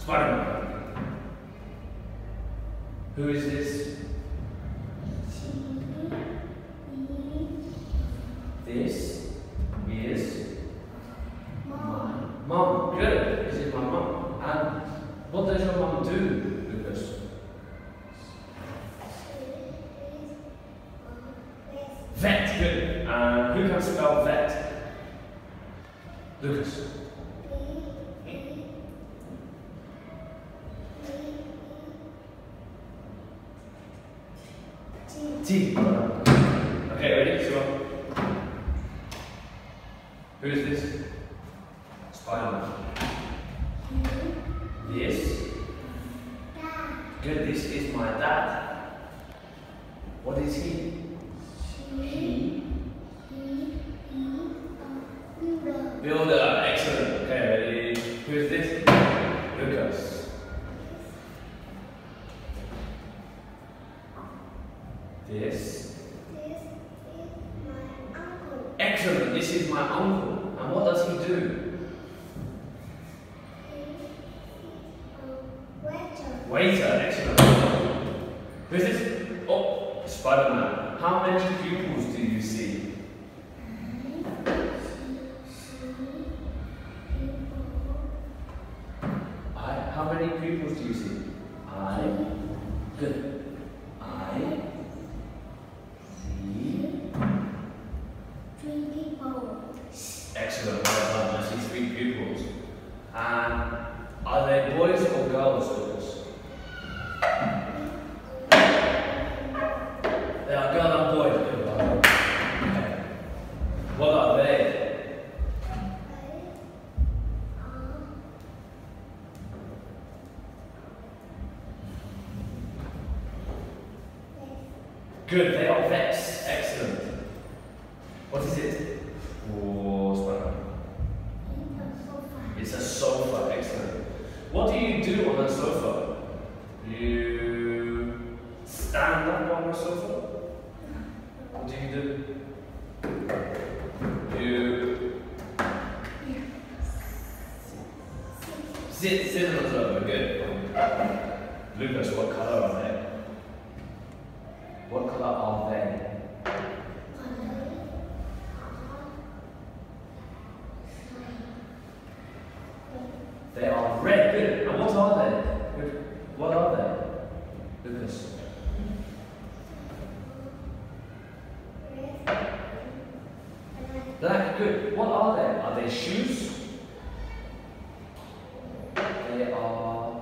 Spider-Man. Who is this? This is my mum. Good. This is my mum. And what does your mum do, Lucas? Vet. Good. And who can spell vet? Lucas. T. Okay, ready? Sure. Who is this? Spider-Man. This? Good, this is my dad. What is he? He? Builder. Excellent. Okay, ready? Who is this? Lucas. This is my uncle. Excellent. This is my uncle. And what does he do? Waiter. Waiter. Excellent. Who is this? Oh, Spider-Man. How many pupils do you see? How many pupils do you see? Good. Excellent, well done. I see 3 pupils. And are they boys or girls, Lucas? They are girls and boys. Good, well done. Okay. What are they? Good, they are vets. Excellent. What is it? It's a sofa, excellent. What do you do on a sofa? You stand up on a sofa? What do you do? You sit on the sofa, good. Lucas, what colour are they? What colour are they? They are red, good. And what are they? Good. What are they? Lucas. Black, good. What are they? Are they shoes? They are...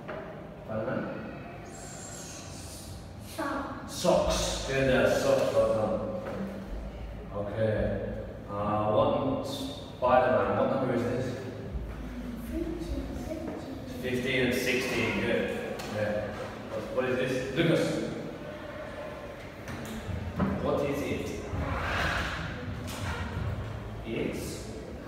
Socks. Good, they're socks, well done. Okay. What Spider-Man, what number is this? 15 and 16, good. Yeah. What is this? Lucas. What is it? It's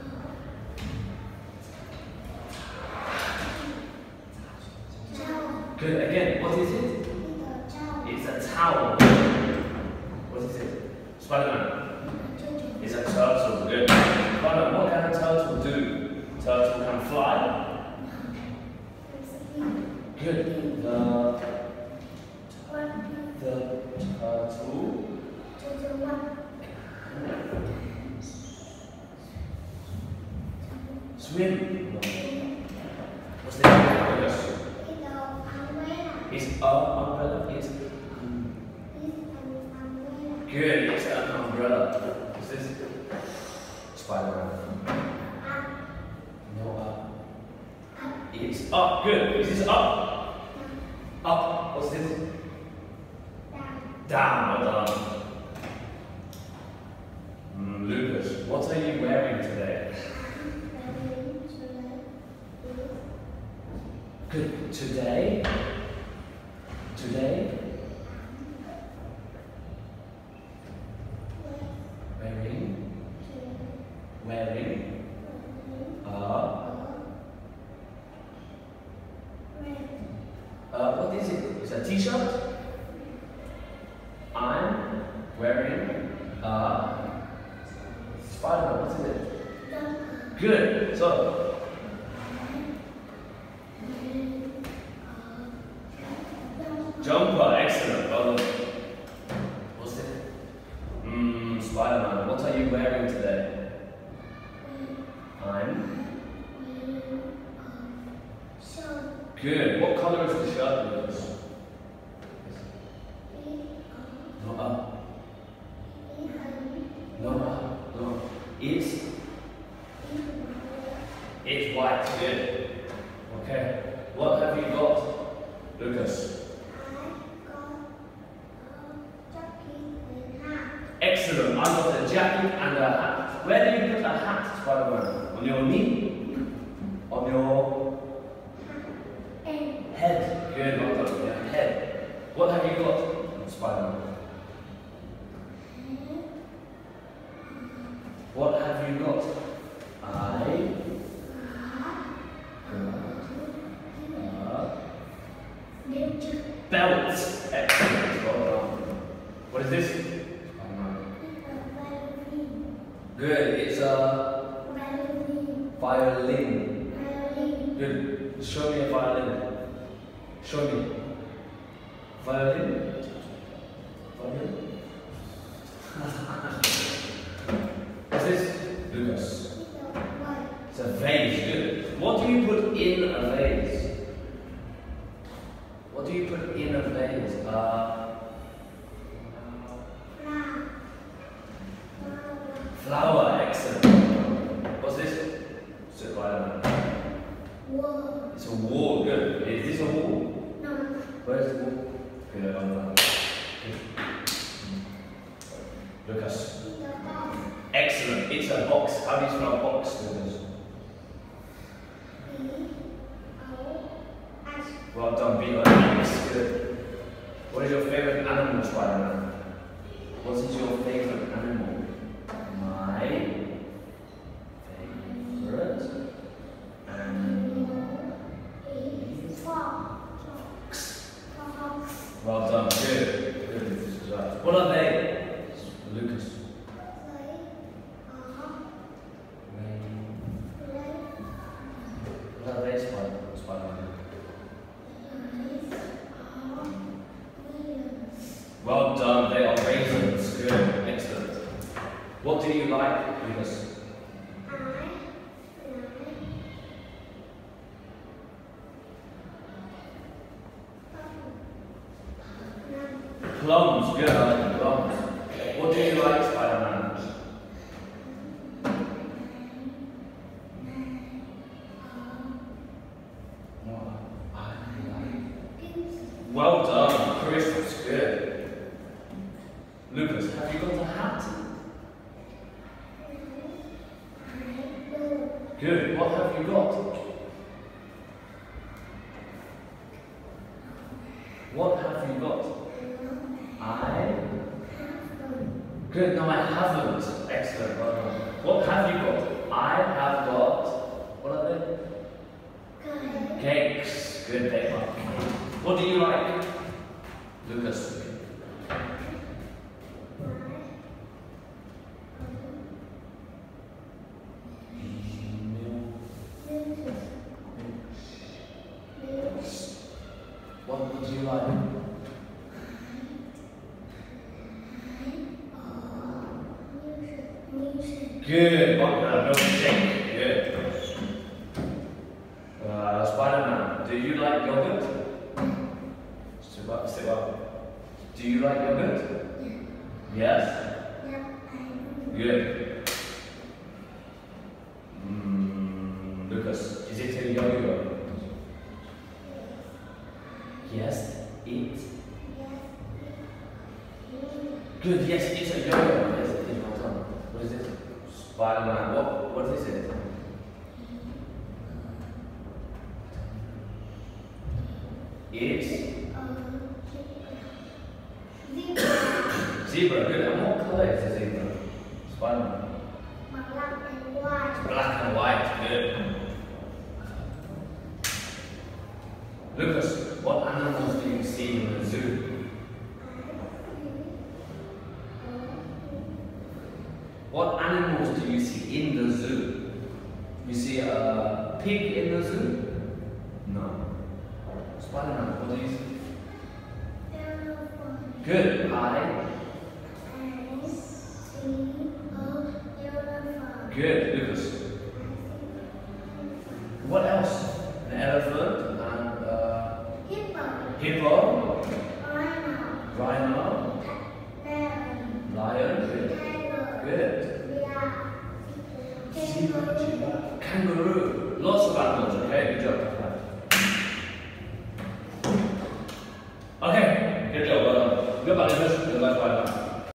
good. Again, what is it? It's a towel. What is it? Spider-Man. It's a turtle. Good. Spider-Man, what can a turtle do? Turtle can fly. Good. The turtle. Swim. What's the name? It's an umbrella. It's good. It's an umbrella. What's this? Spider-Man. No, it's up. Good. Is this up? Up. What's this? Down. Well done. Lucas, what are you wearing today? Good. Today? Wearing what is it? It's a t-shirt? I'm wearing a Spider-Man. What is it? Good. So Good. What colour is the shirt, Lucas? No. No. It's white. Good. Okay. What have you got, Lucas? Excellent. I've got a jacket and a hat. Where do you put a hat, Spider-Man? On your knee? On your head. Good. Well done. Yeah, head. What have you got, Spider-Man? What have you got? Belt. Excellent. Well done. What is this? Good. It's a violin. Good. Show me a violin. Show me. Violin. Violin. What's this, Lucas? It's a vase. Good. What do you put in a vase? What do you put in a vase? Flower. Excellent. What's this? It's a wall. It's a wall. Good. Is this a wall? No. Where's the wall? Good. Lucas. Excellent. It's a box. How do you spell box, Lucas? Well done, B-O-X. Good. What is your favourite animal, Spider-Man? What is your favourite animal? My favourite animal is fox. Well done. Good. Good. What are they, Lucas? What are they, Spider-Man? Well done, they are raisins. Good, excellent. What do you like, Lucas? Plums, good, I like plums. What do you like, Spider-Man? Well done, crisps, good. Lucas, have you got a hat? Good, what have you got? What have you got? Good, no I haven't. Excellent, well done. What have you got? I have got, what are they? Cakes. Good, they are. What do you like, Lucas? What do you like? Good, milkshake. Good. Spider-Man, do you like yogurt? Sit up. Do you like yogurt? Yes? Good. Lucas, is it a yo-yo? Yes, it. Good, yes, it's a yo-yo. Yes, it is. Well done. What is it? Spider-Man, what is it? It's zebra. Good. And what colour is a zebra? Spider-Man. Black and white. Black and white. Good. Lucas, what animals do you see in the zoo? What animals do you see in the zoo? You see a pig in the zoo? No. Spider-Man, what do you see? Good. Good, Lucas. What else? An elephant and Beaver. Rhino. Rhino. Lion. Lion. Good. Tiger. Good. Zebra. Kangaroo. Lots of animals. Okay, good job.